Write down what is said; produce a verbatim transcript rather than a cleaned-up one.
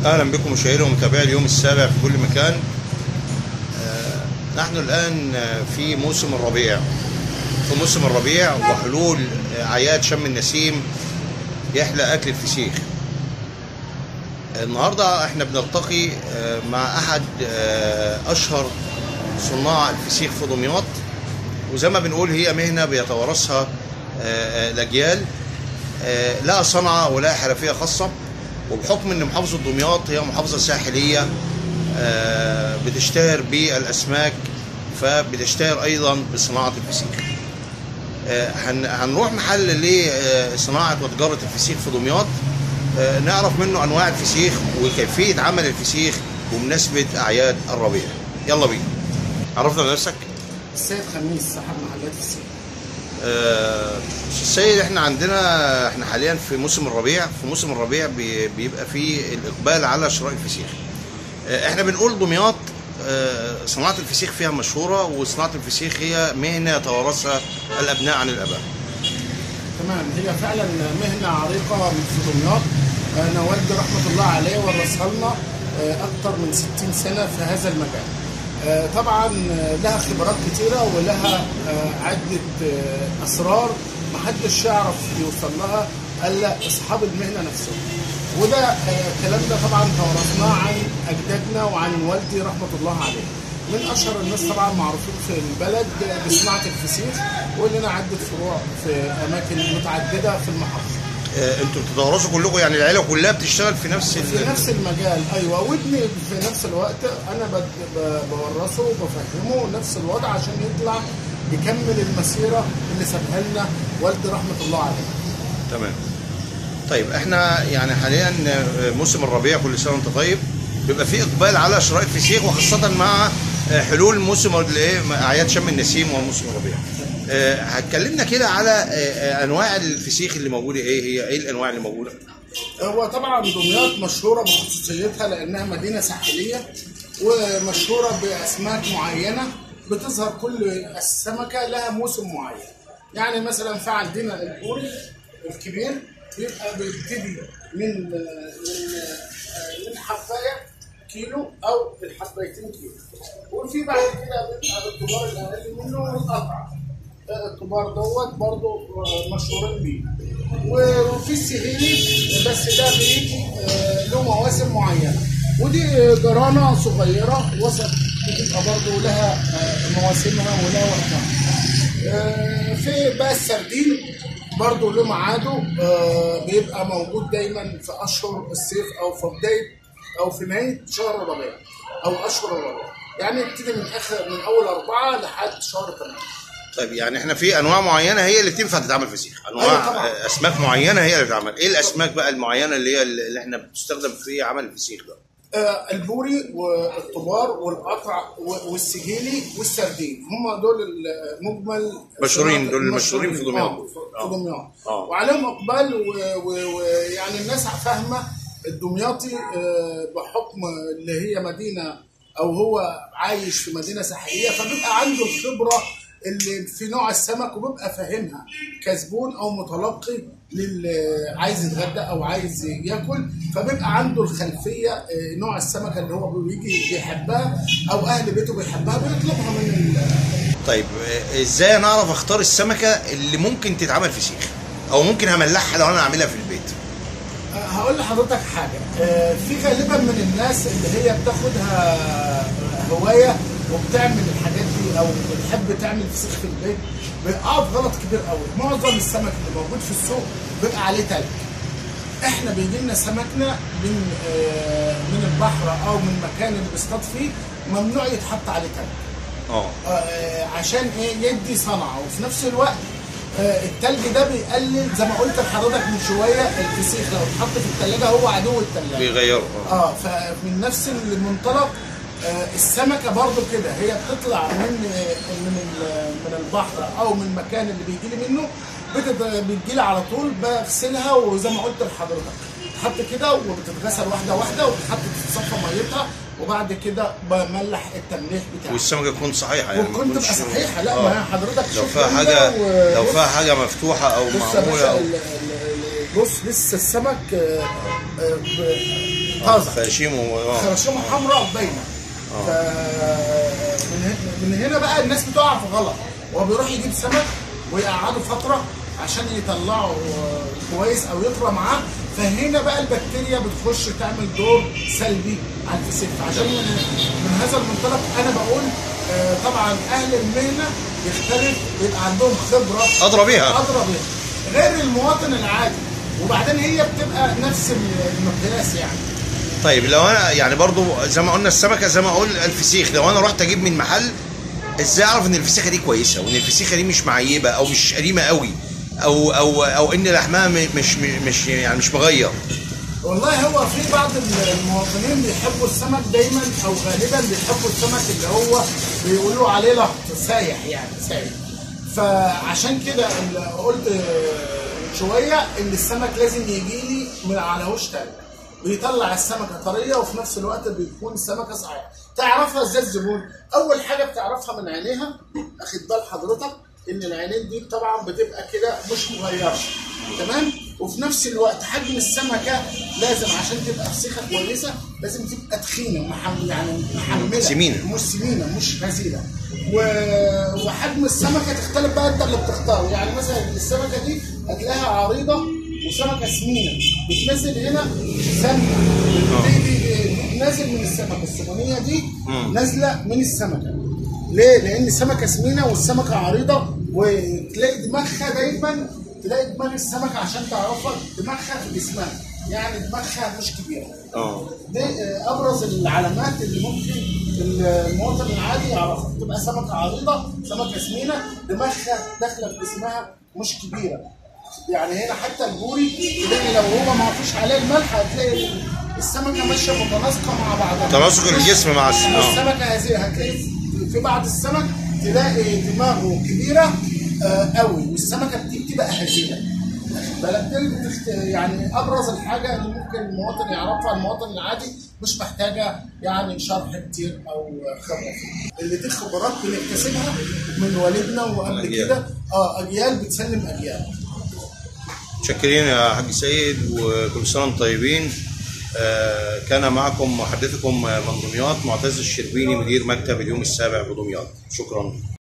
اهلا بكم مشاهيري ومتابعي اليوم السابع في كل مكان. آه نحن الان في موسم الربيع في موسم الربيع وحلول اعياد شم النسيم يحلى اكل الفسيخ. النهارده احنا بنلتقي مع احد اشهر صناع الفسيخ في دمياط، وزي ما بنقول هي مهنه بيتوارثها الاجيال، لها صنعه ولها حرفيه خاصه. وبحكم ان محافظه دمياط هي محافظه ساحليه بتشتهر بالاسماك، فبتشتهر ايضا بصناعه الفسيخ. هنروح محل لصناعه وتجاره الفسيخ في دمياط، نعرف منه انواع الفسيخ وكيفيه عمل الفسيخ بمناسبه اعياد الربيع. يلا بينا. عرفنا بنفسك. السيد خميس صاحب محلات الفسيخ. آه السيد، احنا عندنا احنا حاليا في موسم الربيع. في موسم الربيع بي بيبقى فيه الاقبال على شراء الفسيخ. آه احنا بنقول دمياط آه صناعه الفسيخ فيها مشهوره، وصناعه الفسيخ هي مهنه يتوارثها الابناء عن الاباء. تمام، هي فعلا مهنه عريقه في دمياط. انا والدي رحمه الله عليه ورثها لنا اكثر من ستين سنه في هذا المجال. طبعا لها خبرات كتيرة ولها عدة أسرار محدش يعرف يوصل لها إلا أصحاب المهنة نفسهم. وده الكلام ده طبعا تورثناه عن أجدادنا وعن والدي رحمة الله عليه. من أشهر الناس طبعا معروفين في البلد بصناعة الفسيخ، ولنا عدة فروع في أماكن متعددة في المحافظة. انتوا بتتورثوا كلكم، يعني العيله كلها بتشتغل في نفس في نفس المجال؟ ايوه، وابني في نفس الوقت انا بورثه وبفهمه نفس الوضع عشان يطلع يكمل المسيره اللي سابها لنا والدي رحمه الله عليه. تمام. طيب احنا يعني حاليا موسم الربيع، كل سنه وانت طيب، بيبقى في اقبال على شراء الفسيخ، وخاصه مع حلول موسم الايه اعياد شم النسيم وموسم الربيع. أه هتكلمنا كده على أه انواع الفسيخ اللي موجوده. ايه هي ايه الانواع اللي موجوده؟ هو طبعا دمياط مشهوره بخصوصيتها لانها مدينه ساحليه، ومشهوره باسماك معينه بتظهر كل السمكه لها موسم معين. يعني مثلا في عندنا البوري الكبير بيبقى بيبتدي من من من حبايه كيلو او الحبايتين كيلو، وفي بعد كده بيبقى الكبار الاقل منه والقطع. الكبار دوت برضه مشهورين بيه. وفي السهيلي بس ده بيجي له مواسم معينه، ودي جرانه صغيره وسط بتبقى برضه لها مواسمها ولها وقتها. في بقى السردين برضه له ميعاده، بيبقى موجود دايما في اشهر الصيف او في بدايه او في نهايه شهر الربيع او اشهر الربيع، يعني يبتدي من اخر من اول اربعه لحد شهر ثمانيه. طيب يعني احنا في انواع معينه هي اللي تنفع تتعمل فسيخ، انواع أيوة اسماك معينه هي اللي بتتعمل. ايه الاسماك بقى المعينه اللي هي اللي احنا بتستخدم في عمل الفسيخ ده؟ آه البوري والطبار والقطع والسجيلي والسردين، هم دول المجمل مشهورين، دول المشهورين في دمياط. في دمياط آه. وعليهم اقبال، ويعني الناس فاهمه الدمياطي آه بحكم اللي هي مدينه او هو عايش في مدينه ساحليه، فبيبقى عنده الخبره اللي في نوع السمك وبيبقى فاهمها كزبون او متلقي للي عايز يتغدى او عايز ياكل، فبيبقى عنده الخلفيه نوع السمكه اللي هو بيجي بيحبها او اهل بيته بيحبها بيطلبها من. طيب ازاي نعرف اختار السمكه اللي ممكن تتعمل فسيخ او ممكن هملحها لو انا اعملها في البيت؟ هقول لحضرتك حاجه، في غالبا من الناس اللي هي بتاخدها هوايه وبتعمل الحاجات دي او بتحب تعمل فسيخ في البيت، بيقع في غلط كبير قوي. معظم السمك اللي موجود في السوق بيبقى عليه تلج. احنا بيجي لنا سمكنا من آه من البحر او من المكان اللي بيصطاد فيه ممنوع يتحط عليه تلج. اه عشان ايه؟ يدي صنعه، وفي نفس الوقت آه التلج ده بيقلل زي ما قلت لحضرتك من شويه، الفسيخ لو اتحط في الثلاجه هو عدو الثلاجه بيغيره. اه فمن نفس المنطلق آه السمكه برضو كده هي بتطلع من من من البحر او من المكان اللي بيجي لي منه، بتجي لي على طول بغسلها، وزي ما قلت لحضرتك تحط كده وبتتغسل واحده واحده وبتحط تتصفى ميتها، وبعد كده بملح التمليح بتاعها والسمكه تكون صحيحه، يعني وتكون تبقى صحيحه. لا ما حضرتك لو فيها حاجه و... لو فيها حاجه مفتوحه او معموله أو... بص لسه السمك طازه. خراشيمه اه خراشيمه حمراء باينه. ف من هنا- من هنا بقى الناس بتقع في غلط، هو بيروح يجيب سمك ويقعده فتره عشان يطلعه كويس او يطرى معاه، فهنا بقى البكتيريا بتخش تعمل دور سلبي على الفسيخ. عشان من, من هذا المنطلق انا بقول آه، طبعا اهل المهنه يختلف، بيبقى عندهم خبره ادرى بيها ادرى بيها غير المواطن العادي، وبعدين هي بتبقى نفس المقياس يعني. طيب لو انا يعني برضو زي ما قلنا السمكه، زي ما اقول الفسيخ، لو انا رحت اجيب من محل، ازاي اعرف ان الفسيخه دي كويسه وان الفسيخه دي مش معيبه او مش قديمه قوي او او او ان لحمها م- مش مش يعني مش مغير؟ والله هو في بعض المواطنين بيحبوا السمك دايما او غالبا بيحبوا السمك اللي هو بيقولوا عليه لهط سايح يعني سايح. فعشان كده اللي قلت من شويه ان السمك لازم يجي لي من على وش تاني، بيطلع السمكه طريه وفي نفس الوقت بيكون السمكه صحيحه. تعرفها ازاي الزبون؟ اول حاجه بتعرفها من عينيها، اخد بال حضرتك ان العينين دي طبعا بتبقى كده مش مغيره، تمام؟ وفي نفس الوقت حجم السمكه لازم عشان تبقى فسيخه كويسه لازم تبقى تخينه محم يعني محمله، سمينه، مش سمينه مش هزيله. و... وحجم السمكه تختلف بقى انت اللي بتختاره، يعني مثلا السمكه دي هتلاقيها عريضه وسمكه سمينه بتنزل هنا سمنه، دي دي دي نازل من السمكه السمنيه دي نازله من السمكه. ليه؟ لان السمكه سمينه والسمكه عريضه، وتلاقي دماغها دايما، تلاقي دماغ السمكه عشان تعرفها دماغها في جسمها، يعني دماغها مش كبيره. اه دي ابرز العلامات اللي ممكن المواطن العادي يعرفها، تبقى سمكه عريضه، سمكه سمينه، دماغها داخله في جسمها مش كبيره. يعني هنا حتى البوري تلاقي لو هو ما فيش عليه الملح هتلاقي السمكه ماشيه متناسقه مع بعضها، تناسق الجسم مع السمكه. السمكه هذه هتلاقي في بعض السمك تلاقي دماغه كبيره آه قوي والسمكه دي بتبقى هزيله. بالك دي بتخت... يعني ابرز الحاجه اللي ممكن المواطن يعرفها، المواطن العادي مش محتاجه يعني شرح كتير او خبره فيه. اللي دي خبرات بنكتسبها من والدنا وقبل كده اه اجيال بتسلم اجيال. متشكرين يا حاج سيد وكل سنه وانتم طيبين. آه كان معكم محدثكم من دمياط معتز الشربيني مدير مكتب اليوم السابع بدمياط. شكرا.